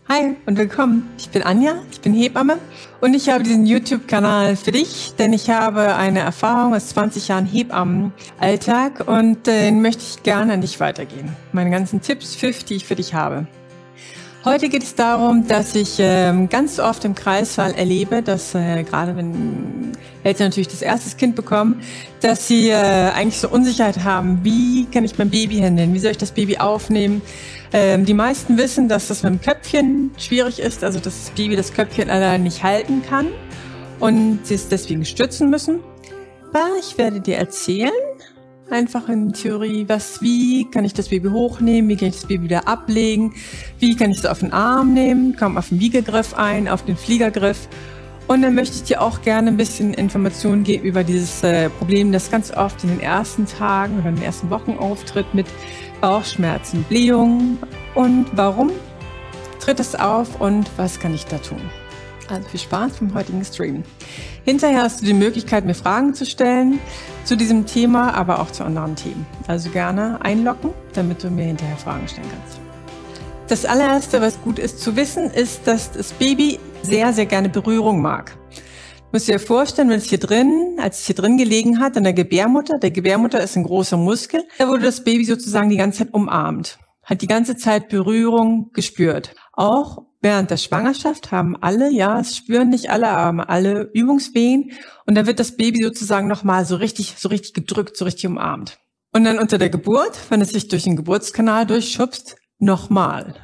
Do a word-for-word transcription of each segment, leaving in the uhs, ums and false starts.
Hi und willkommen. Ich bin Anja, ich bin Hebamme und ich habe diesen YouTube-Kanal für dich, denn ich habe eine Erfahrung aus zwanzig Jahren Hebammenalltag und äh, den möchte ich gerne an dich weitergeben. Meine ganzen Tipps, Pfiff, die ich für dich habe. Heute geht es darum, dass ich äh, ganz oft im Kreissaal erlebe, dass äh, gerade wenn Eltern natürlich das erste Kind bekommen, dass sie äh, eigentlich so Unsicherheit haben, wie kann ich mein Baby handeln, wie soll ich das Baby aufnehmen. Ähm, die meisten wissen, dass das mit dem Köpfchen schwierig ist, also dass das Baby das Köpfchen allein nicht halten kann und sie es deswegen stützen müssen. Aber ich werde dir erzählen, einfach in Theorie, was, wie kann ich das Baby hochnehmen, wie kann ich das Baby wieder ablegen, wie kann ich es auf den Arm nehmen, komm auf den Wiegegriff ein, auf den Fliegergriff. Und dann möchte ich dir auch gerne ein bisschen Informationen geben über dieses äh, Problem, das ganz oft in den ersten Tagen oder in den ersten Wochen auftritt mit Bauchschmerzen, Blähungen und warum tritt es auf und was kann ich da tun. Also viel Spaß beim heutigen Stream. Hinterher hast du die Möglichkeit, mir Fragen zu stellen zu diesem Thema, aber auch zu anderen Themen. Also gerne einloggen, damit du mir hinterher Fragen stellen kannst. Das allererste, was gut ist zu wissen, ist, dass das Baby sehr, sehr gerne Berührung mag. Du musst dir vorstellen, wenn es hier drin, als es hier drin gelegen hat, an der Gebärmutter, der Gebärmutter ist ein großer Muskel, da wurde das Baby sozusagen die ganze Zeit umarmt, hat die ganze Zeit Berührung gespürt. Auch während der Schwangerschaft haben alle, ja, es spüren nicht alle, aber alle Übungswehen und da wird das Baby sozusagen nochmal so richtig, so richtig gedrückt, so richtig umarmt. Und dann unter der Geburt, wenn es sich durch den Geburtskanal durchschubst, nochmal.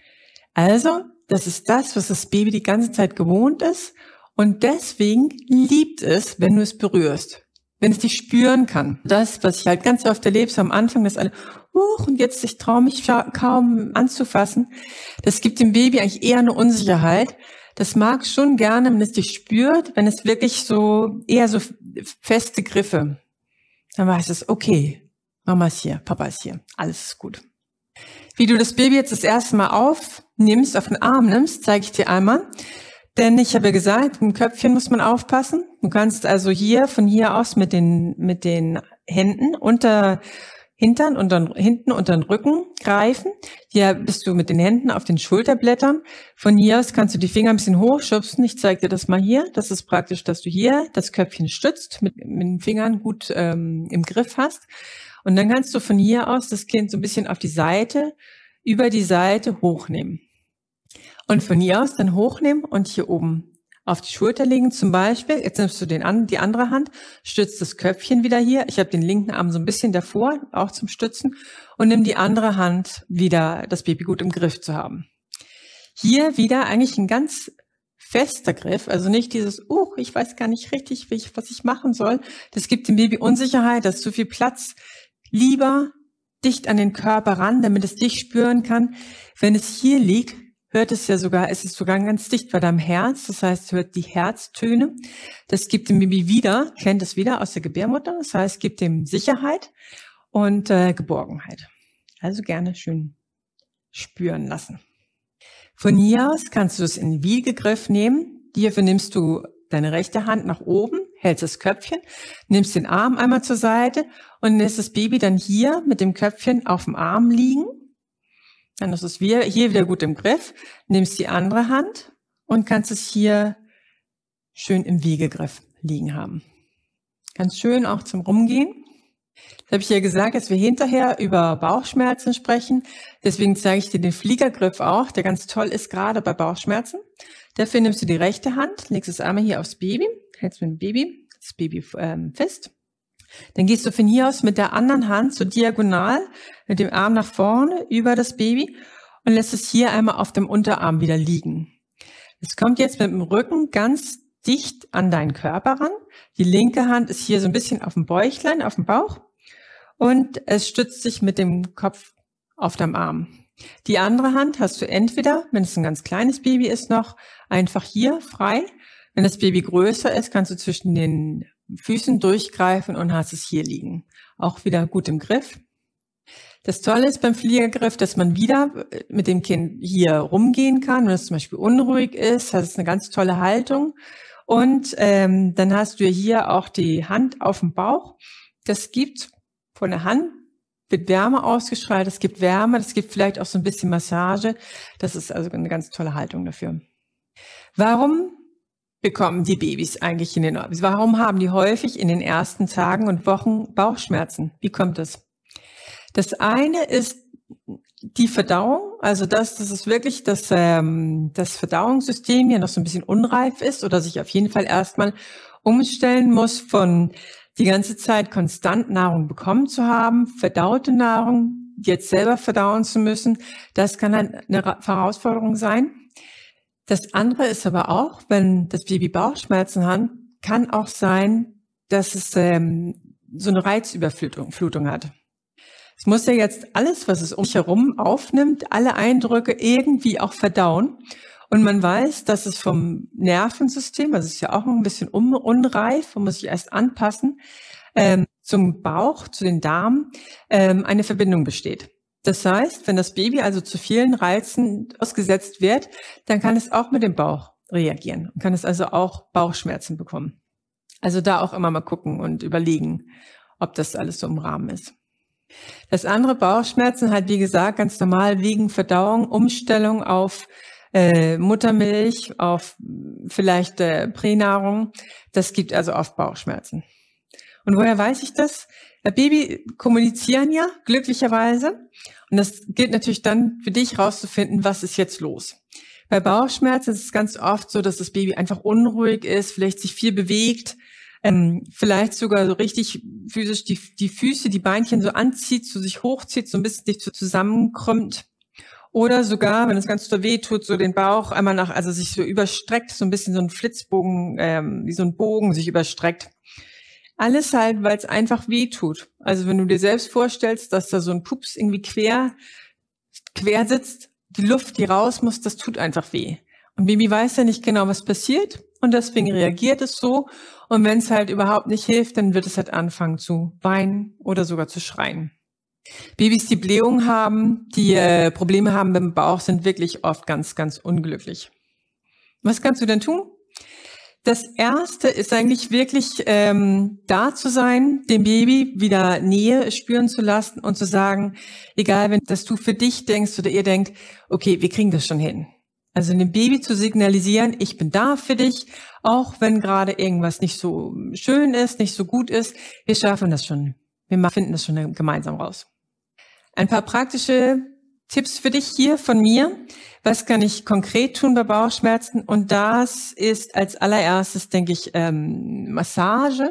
Also, das ist das, was das Baby die ganze Zeit gewohnt ist und deswegen liebt es, wenn du es berührst, wenn es dich spüren kann. Das, was ich halt ganz oft erlebe, so am Anfang, dass alle, huch, und jetzt, ich traue mich kaum anzufassen, das gibt dem Baby eigentlich eher eine Unsicherheit. Das mag schon gerne, wenn es dich spürt, wenn es wirklich so, eher so feste Griffe, dann weiß es, okay, Mama ist hier, Papa ist hier, alles ist gut. Wie du das Baby jetzt das erste Mal aufnimmst, auf den Arm nimmst, zeige ich dir einmal. Denn ich habe ja gesagt, im Köpfchen muss man aufpassen. Du kannst also hier, von hier aus mit den, mit den Händen unter Hintern und dann hinten unter den Rücken greifen. Hier bist du mit den Händen auf den Schulterblättern. Von hier aus kannst du die Finger ein bisschen hochschubsen. Ich zeige dir das mal hier. Das ist praktisch, dass du hier das Köpfchen stützt, mit, mit den Fingern gut ähm, im Griff hast. Und dann kannst du von hier aus das Kind so ein bisschen auf die Seite, über die Seite hochnehmen. Und von hier aus dann hochnehmen und hier oben auf die Schulter legen. Zum Beispiel, jetzt nimmst du den, die andere Hand, stützt das Köpfchen wieder hier. Ich habe den linken Arm so ein bisschen davor, auch zum Stützen. Und nimm die andere Hand wieder, das Baby gut im Griff zu haben. Hier wieder eigentlich ein ganz fester Griff, also nicht dieses, uh, ich weiß gar nicht richtig, was ich machen soll. Das gibt dem Baby Unsicherheit, da ist zu viel Platz. Lieber dicht an den Körper ran, damit es dich spüren kann. Wenn es hier liegt, hört es ja sogar, es ist sogar ganz dicht bei deinem Herz, das heißt, es hört die Herztöne. Das gibt dem Baby wieder, kennt es wieder aus der Gebärmutter, das heißt, es gibt dem Sicherheit und äh, Geborgenheit. Also gerne schön spüren lassen. Von hier aus kannst du es in den Wiegegriff nehmen. Hierfür nimmst du deine rechte Hand nach oben, hältst das Köpfchen, nimmst den Arm einmal zur Seite und lässt das Baby dann hier mit dem Köpfchen auf dem Arm liegen. Dann ist es hier wieder gut im Griff. Nimmst die andere Hand und kannst es hier schön im Wiegegriff liegen haben. Ganz schön auch zum Rumgehen. Das habe ich ja gesagt, dass wir hinterher über Bauchschmerzen sprechen. Deswegen zeige ich dir den Fliegergriff auch, der ganz toll ist, gerade bei Bauchschmerzen. Dafür nimmst du die rechte Hand, legst es einmal hier aufs Baby, hältst mit dem Baby, das Baby ähm, fest. Dann gehst du von hier aus mit der anderen Hand so diagonal mit dem Arm nach vorne über das Baby und lässt es hier einmal auf dem Unterarm wieder liegen. Es kommt jetzt mit dem Rücken ganz dicht an deinen Körper ran. Die linke Hand ist hier so ein bisschen auf dem Bäuchlein, auf dem Bauch und es stützt sich mit dem Kopf auf deinem Arm. Die andere Hand hast du entweder, wenn es ein ganz kleines Baby ist noch, einfach hier frei. Wenn das Baby größer ist, kannst du zwischen den Füßen durchgreifen und hast es hier liegen. Auch wieder gut im Griff. Das Tolle ist beim Fliegergriff, dass man wieder mit dem Kind hier rumgehen kann. Wenn es zum Beispiel unruhig ist, hat es eine ganz tolle Haltung. Und ähm, dann hast du hier auch die Hand auf dem Bauch. Das gibt von der Hand wird Wärme ausgestrahlt, es gibt Wärme, es gibt vielleicht auch so ein bisschen Massage. Das ist also eine ganz tolle Haltung dafür. Warum bekommen die Babys eigentlich in den, warum haben die häufig in den ersten Tagen und Wochen Bauchschmerzen? Wie kommt das? Das eine ist die Verdauung, also das, das ist wirklich, dass ähm, das Verdauungssystem hier noch so ein bisschen unreif ist oder sich auf jeden Fall erstmal umstellen muss, von die ganze Zeit konstant Nahrung bekommen zu haben, verdaute Nahrung jetzt selber verdauen zu müssen. Das kann eine Herausforderung sein. Das andere ist aber auch, wenn das Baby Bauchschmerzen hat, kann auch sein, dass es ähm, so eine Reizüberflutung Flutung hat. Es muss ja jetzt alles, was es um sich herum aufnimmt, alle Eindrücke irgendwie auch verdauen. Und man weiß, dass es vom Nervensystem, also es ist ja auch noch ein bisschen un unreif, man muss sich erst anpassen, ähm, zum Bauch, zu den Darmen, ähm, eine Verbindung besteht. Das heißt, wenn das Baby also zu vielen Reizen ausgesetzt wird, dann kann es auch mit dem Bauch reagieren und kann es also auch Bauchschmerzen bekommen. Also da auch immer mal gucken und überlegen, ob das alles so im Rahmen ist. Das andere, Bauchschmerzen, halt wie gesagt ganz normal wegen Verdauung, Umstellung auf äh, Muttermilch, auf vielleicht äh, Pränahrung. Das gibt also oft Bauchschmerzen. Und woher weiß ich das? Der Baby kommunizieren ja glücklicherweise. Und das gilt natürlich dann für dich rauszufinden, was ist jetzt los. Bei Bauchschmerzen ist es ganz oft so, dass das Baby einfach unruhig ist, vielleicht sich viel bewegt, ähm, vielleicht sogar so richtig physisch die, die Füße, die Beinchen so anzieht, so sich hochzieht, so ein bisschen sich so zusammenkrümmt. Oder sogar, wenn es ganz so weh tut, so den Bauch einmal nach, also sich so überstreckt, so ein bisschen so ein Flitzbogen, ähm, wie so ein Bogen sich überstreckt. Alles halt, weil es einfach weh tut. Also wenn du dir selbst vorstellst, dass da so ein Pups irgendwie quer, quer sitzt, die Luft, die raus muss, das tut einfach weh. Und Baby weiß ja nicht genau, was passiert und deswegen reagiert es so. Und wenn es halt überhaupt nicht hilft, dann wird es halt anfangen zu weinen oder sogar zu schreien. Babys, die Blähungen haben, die äh, Probleme haben beim Bauch, sind wirklich oft ganz, ganz unglücklich. Was kannst du denn tun? Das Erste ist eigentlich wirklich ähm, da zu sein, dem Baby wieder Nähe spüren zu lassen und zu sagen, egal, wenn dass du für dich denkst oder ihr denkt, okay, wir kriegen das schon hin. Also dem Baby zu signalisieren, ich bin da für dich, auch wenn gerade irgendwas nicht so schön ist, nicht so gut ist, wir schaffen das schon. Wir finden das schon gemeinsam raus. Ein paar praktische Tipps für dich hier von mir. Was kann ich konkret tun bei Bauchschmerzen? Und das ist als allererstes, denke ich, ähm, Massage.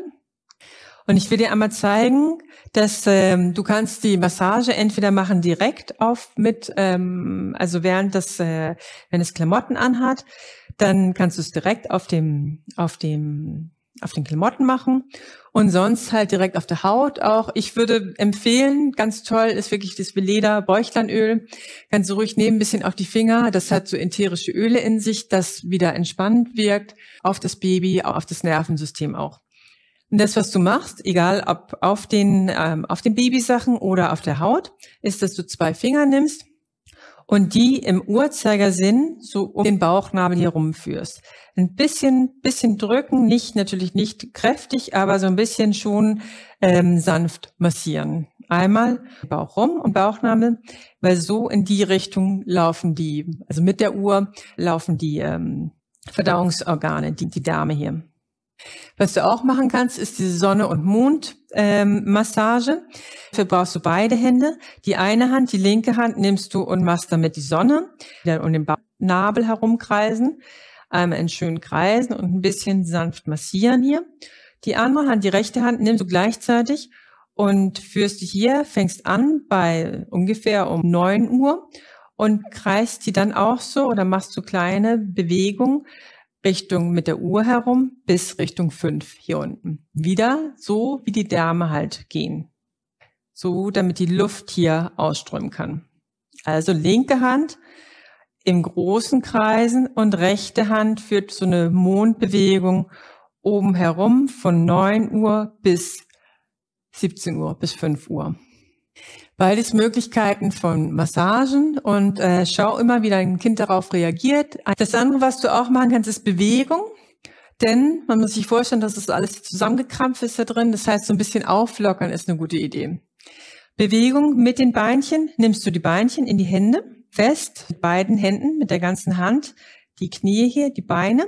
Und ich will dir einmal zeigen, dass ähm, du kannst die Massage entweder machen direkt auf mit, ähm, also während das, äh, wenn es Klamotten anhat, dann kannst du es direkt auf dem, auf dem, auf den Klamotten machen und sonst halt direkt auf der Haut auch. Ich würde empfehlen, ganz toll ist wirklich das Veleda Bäuchlandöl. Kannst du ruhig nehmen, ein bisschen auf die Finger. Das hat so ätherische Öle in sich, das wieder entspannend wirkt auf das Baby, auf das Nervensystem auch. Und das, was du machst, egal ob auf den, ähm, auf den Babysachen oder auf der Haut, ist, dass du zwei Finger nimmst und die im Uhrzeigersinn so um den Bauchnabel hier rumführst. Ein bisschen, bisschen drücken, nicht, natürlich nicht kräftig, aber so ein bisschen schon ähm, sanft massieren. Einmal Bauch rum und Bauchnabel, weil so in die Richtung laufen die, also mit der Uhr laufen die ähm, Verdauungsorgane, die, die Darme hier. Was du auch machen kannst, ist diese Sonne- und Mond-Massage. Ähm, Dafür brauchst du beide Hände. Die eine Hand, die linke Hand nimmst du und machst damit die Sonne, dann um den Nabel herumkreisen, einmal in schönen Kreisen und ein bisschen sanft massieren hier. Die andere Hand, die rechte Hand, nimmst du gleichzeitig und führst die hier, fängst an bei ungefähr um neun Uhr und kreist die dann auch so oder machst so kleine Bewegungen Richtung mit der Uhr herum bis Richtung fünf hier unten. Wieder so, wie die Därme halt gehen. So, damit die Luft hier ausströmen kann. Also linke Hand im großen Kreisen und rechte Hand führt so eine Mondbewegung oben herum von neun Uhr bis siebzehn Uhr, bis fünf Uhr. Beides Möglichkeiten von Massagen und äh, schau immer, wie dein Kind darauf reagiert. Das andere, was du auch machen kannst, ist Bewegung. Denn man muss sich vorstellen, dass das alles zusammengekrampft ist da drin. Das heißt, so ein bisschen auflockern ist eine gute Idee. Bewegung mit den Beinchen. Nimmst du die Beinchen in die Hände, fest, mit beiden Händen, mit der ganzen Hand, die Knie hier, die Beine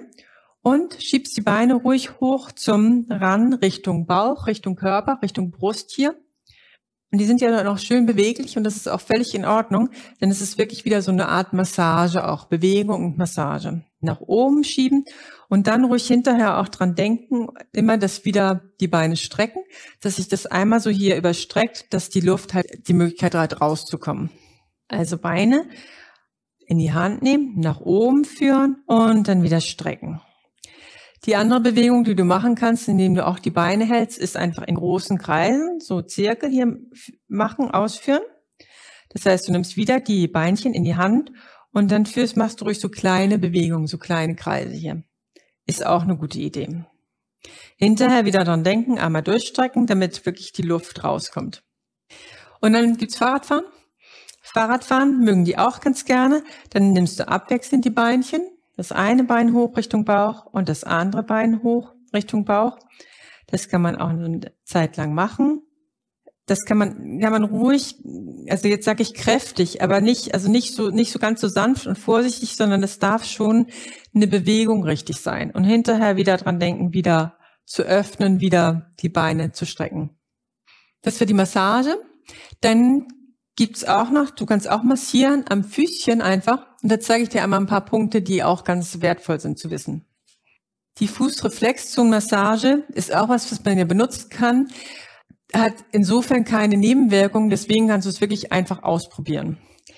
und schiebst die Beine ruhig hoch zum Ran, Richtung Bauch, Richtung Körper, Richtung Brust hier. Und die sind ja dann auch schön beweglich und das ist auch völlig in Ordnung, denn es ist wirklich wieder so eine Art Massage auch, Bewegung und Massage. Nach oben schieben und dann ruhig hinterher auch dran denken, immer das wieder die Beine strecken, dass sich das einmal so hier überstreckt, dass die Luft halt die Möglichkeit hat rauszukommen. Also Beine in die Hand nehmen, nach oben führen und dann wieder strecken. Die andere Bewegung, die du machen kannst, indem du auch die Beine hältst, ist einfach in großen Kreisen, so Zirkel hier machen, ausführen. Das heißt, du nimmst wieder die Beinchen in die Hand und dann führst, machst du ruhig so kleine Bewegungen, so kleine Kreise hier. Ist auch eine gute Idee. Hinterher wieder dran denken, einmal durchstrecken, damit wirklich die Luft rauskommt. Und dann gibt's Fahrradfahren. Fahrradfahren mögen die auch ganz gerne. Dann nimmst du abwechselnd die Beinchen. Das eine Bein hoch Richtung Bauch und das andere Bein hoch Richtung Bauch. Das kann man auch eine Zeit lang machen. Das kann man, kann man ruhig, also jetzt sage ich kräftig, aber nicht, also nicht so, nicht so ganz so sanft und vorsichtig, sondern es darf schon eine Bewegung richtig sein. Und hinterher wieder dran denken, wieder zu öffnen, wieder die Beine zu strecken. Das für die Massage. Dann gibt's auch noch, du kannst auch massieren am Füßchen einfach. Und da zeige ich dir einmal ein paar Punkte, die auch ganz wertvoll sind zu wissen. Die Fußreflexzonenmassage ist auch was, was man ja benutzen kann. Hat insofern keine Nebenwirkungen, deswegen kannst du es wirklich einfach ausprobieren.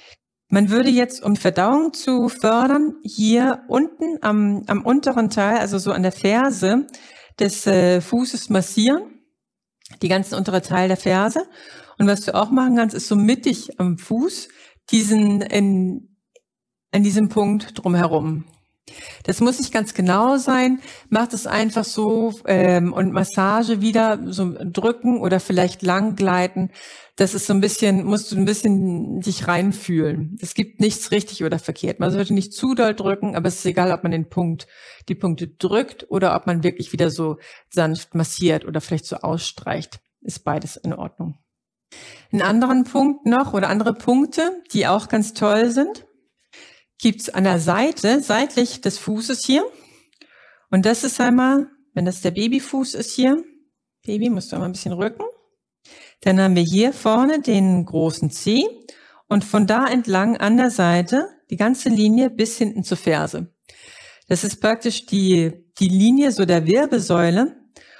Man würde jetzt, um Verdauung zu fördern, hier unten am, am unteren Teil, also so an der Ferse des äh, Fußes massieren, die ganzen untere Teil der Ferse. Und was du auch machen kannst, ist so mittig am Fuß diesen in, an diesem Punkt drumherum. Das muss nicht ganz genau sein. Macht es einfach so ähm, und Massage wieder so drücken oder vielleicht lang gleiten. Das ist so ein bisschen, musst du ein bisschen dich reinfühlen. Es gibt nichts richtig oder verkehrt. Man sollte nicht zu doll drücken, aber es ist egal, ob man den Punkt, die Punkte drückt oder ob man wirklich wieder so sanft massiert oder vielleicht so ausstreicht. Ist beides in Ordnung. Einen anderen Punkt noch oder andere Punkte, die auch ganz toll sind, gibt's an der Seite, seitlich des Fußes hier. Und das ist einmal, wenn das der Babyfuß ist hier, Baby, musst du einmal ein bisschen rücken. Dann haben wir hier vorne den großen Zeh und von da entlang an der Seite die ganze Linie bis hinten zur Ferse. Das ist praktisch die, die Linie so der Wirbelsäule.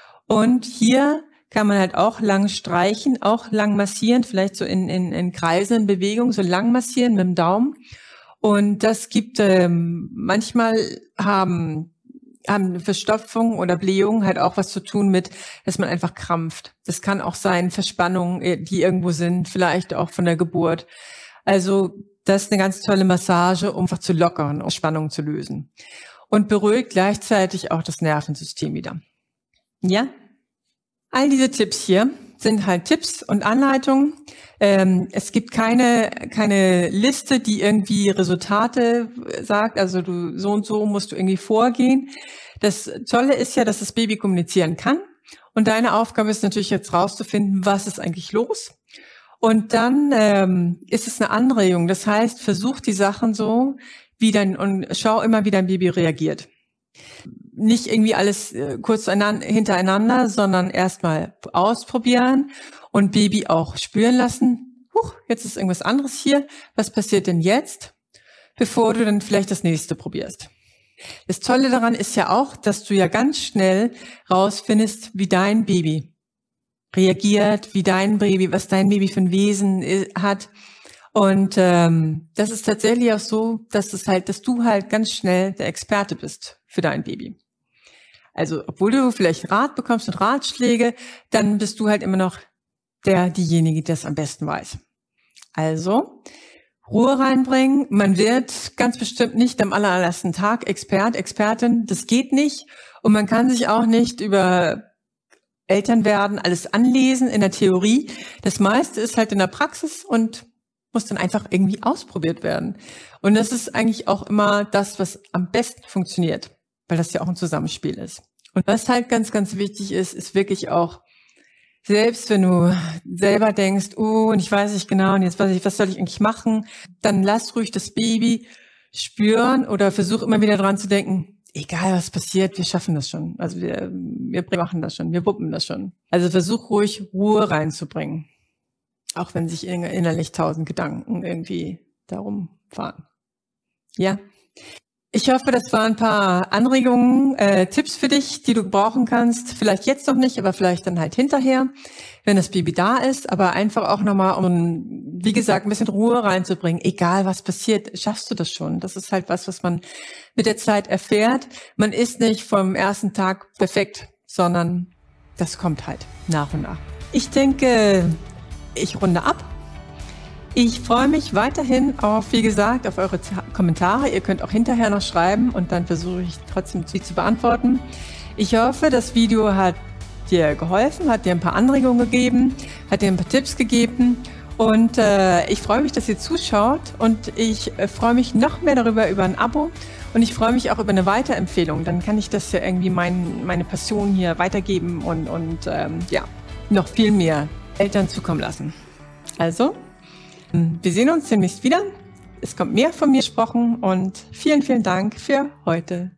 Und hier kann man halt auch lang streichen, auch lang massieren, vielleicht so in, in, in kreisenden Bewegungen, so lang massieren mit dem Daumen. Und das gibt, ähm, manchmal haben, haben Verstopfung oder Blähung halt auch was zu tun mit, dass man einfach krampft. Das kann auch sein, Verspannungen, die irgendwo sind, vielleicht auch von der Geburt. Also das ist eine ganz tolle Massage, um einfach zu lockern, um Spannungen zu lösen. Und beruhigt gleichzeitig auch das Nervensystem wieder. Ja? All diese Tipps hier sind halt Tipps und Anleitungen. Ähm, es gibt keine, keine Liste, die irgendwie Resultate sagt, also du, so und so musst du irgendwie vorgehen. Das Tolle ist ja, dass das Baby kommunizieren kann. Und deine Aufgabe ist natürlich jetzt rauszufinden, was ist eigentlich los. Und dann ähm, ist es eine Anregung. Das heißt, versuch die Sachen so, wie dein, und schau immer, wie dein Baby reagiert. Nicht irgendwie alles äh, kurz hintereinander, sondern erstmal ausprobieren und Baby auch spüren lassen. Huch, jetzt ist irgendwas anderes hier. Was passiert denn jetzt? Bevor du dann vielleicht das nächste probierst. Das Tolle daran ist ja auch, dass du ja ganz schnell rausfindest, wie dein Baby reagiert, wie dein Baby, was dein Baby für ein Wesen hat. Und ähm, das ist tatsächlich auch so, dass es halt, dass du halt ganz schnell der Experte bist für dein Baby. Also, obwohl du vielleicht Rat bekommst und Ratschläge, dann bist du halt immer noch der, diejenige, die das am besten weiß. Also, Ruhe reinbringen. Man wird ganz bestimmt nicht am allerersten Tag Expert, Expertin. Das geht nicht. Und man kann sich auch nicht über Eltern werden alles anlesen in der Theorie. Das meiste ist halt in der Praxis und muss dann einfach irgendwie ausprobiert werden. Und das ist eigentlich auch immer das, was am besten funktioniert, weil das ja auch ein Zusammenspiel ist. Und was halt ganz, ganz wichtig ist, ist wirklich auch Selbst wenn du selber denkst, oh, und ich weiß nicht genau, und jetzt weiß ich, was soll ich eigentlich machen, dann lass ruhig das Baby spüren oder versuch immer wieder dran zu denken, egal was passiert, wir schaffen das schon. Also wir, wir machen das schon, wir wuppen das schon. Also versuch ruhig Ruhe reinzubringen. Auch wenn sich innerlich tausend Gedanken irgendwie darum fahren. Ja. Ich hoffe, das waren ein paar Anregungen, äh, Tipps für dich, die du brauchen kannst. Vielleicht jetzt noch nicht, aber vielleicht dann halt hinterher, wenn das Baby da ist. Aber einfach auch nochmal, um, wie gesagt, ein bisschen Ruhe reinzubringen. Egal, was passiert, schaffst du das schon. Das ist halt was, was man mit der Zeit erfährt. Man ist nicht vom ersten Tag perfekt, sondern das kommt halt nach und nach. Ich denke, ich runde ab. Ich freue mich weiterhin auf, wie gesagt, auf eure Kommentare. Ihr könnt auch hinterher noch schreiben und dann versuche ich trotzdem sie zu beantworten. Ich hoffe, das Video hat dir geholfen, hat dir ein paar Anregungen gegeben, hat dir ein paar Tipps gegeben und äh, ich freue mich, dass ihr zuschaut und ich äh, freue mich noch mehr darüber über ein Abo und ich freue mich auch über eine Weiterempfehlung. Dann kann ich das ja irgendwie mein, meine Passion hier weitergeben und, und ähm, ja, noch viel mehr Eltern zukommen lassen. Also, wir sehen uns demnächst wieder. Es kommt mehr von mir gesprochen und vielen, vielen Dank für heute.